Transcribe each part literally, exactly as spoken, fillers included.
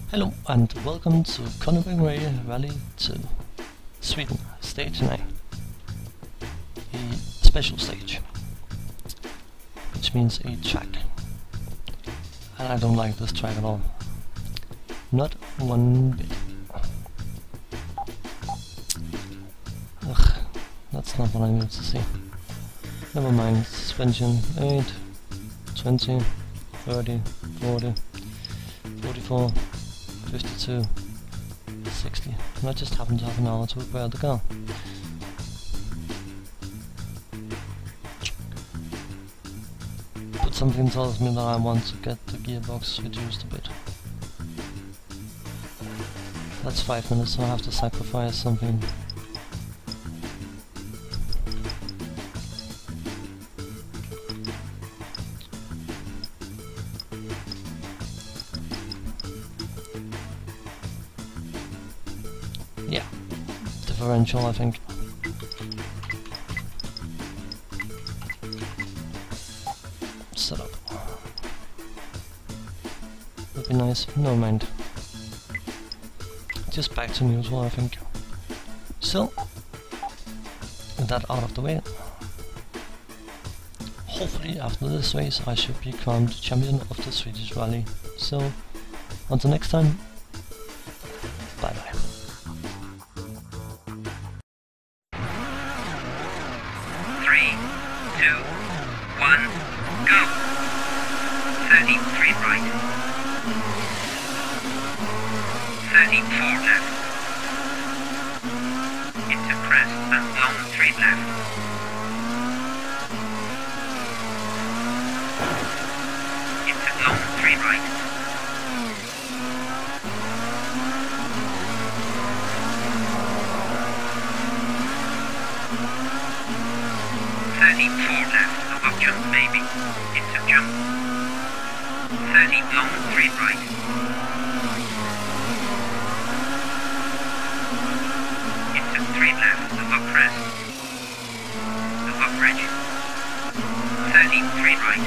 Hello and welcome to Colin McRae Rally to Sweden, stage nine. A special stage, which means a track. And I don't like this track at all. Not one bit. Ugh, that's not what I need to see. Never mind, suspension eight, twenty, thirty, forty, forty-four, fifty-two, sixty. And I just happen to have an hour to repair the car. But something tells me that I want to get the gearbox reduced a bit. That's five minutes, so I have to sacrifice something. Yeah, differential, I think. Set up. Would be nice. No mind. Just back to neutral, I think. So, with that out of the way, hopefully after this race I should be crowned champion of the Swedish Rally. So, until next time, bye bye. Three, two, one, go! thirteen, three right. thirteen, four left. Into crest and long three left. Into long three right. thirteen, four left, above jump maybe, into jump. thirteen, long, three right. Into three left, above crest. Above bridge. thirteen, three right.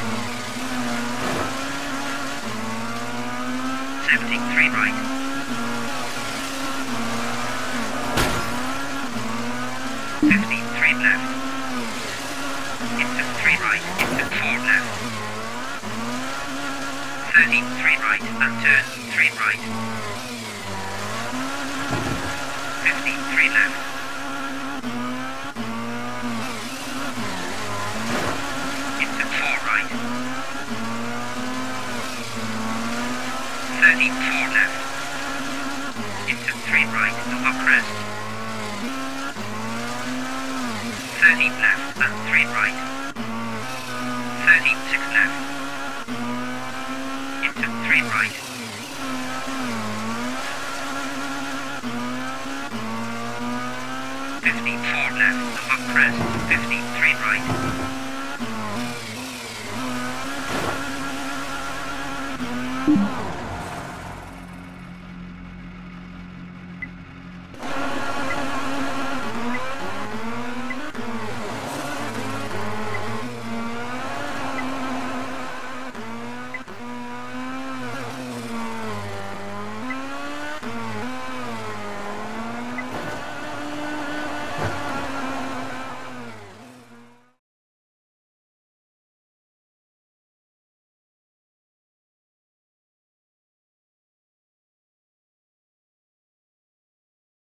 seventeen, three right. fifteen, three left. Into three right, into four left. thirteen, three right, and turn three right. fifteen, three left. Into four right. thirteen, four left. Into three right, above crest. thirteen left and three right. thirteen, six left. Into three right. fifteen, four left, above crest. fifteen, three right.